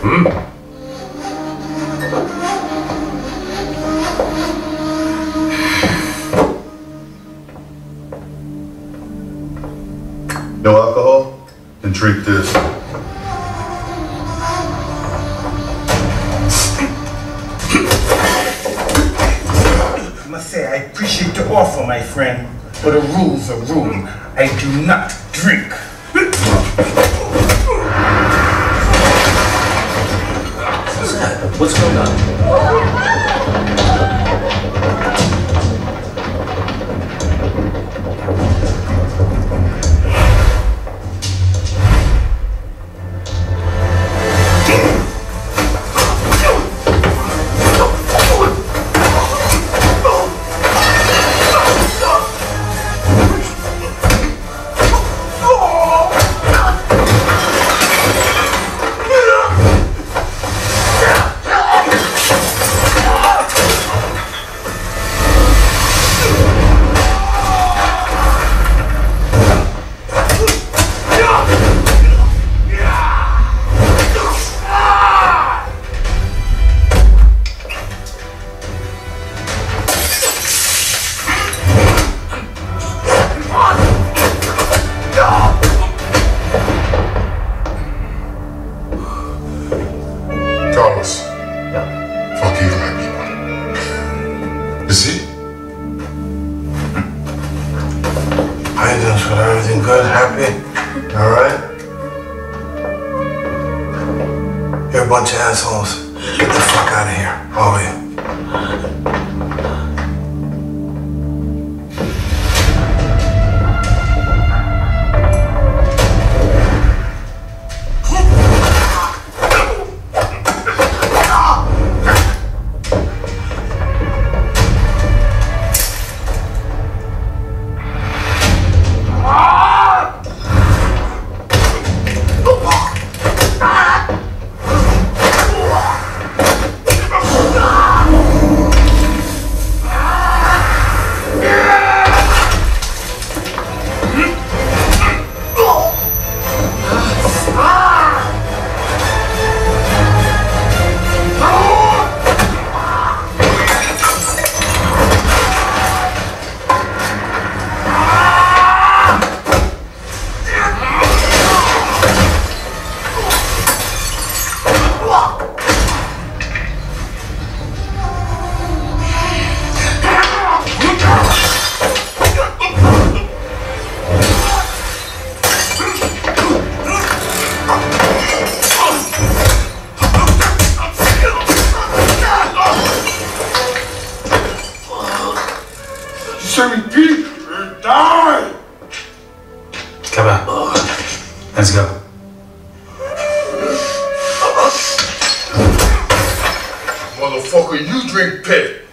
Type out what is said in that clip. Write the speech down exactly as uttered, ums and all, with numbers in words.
Hmm? No alcohol? Then drink this. I must say, I appreciate the offer, my friend, but the rules are rule. I do not drink. What's that? What's going on? Let's go. Motherfucker, you drink piss.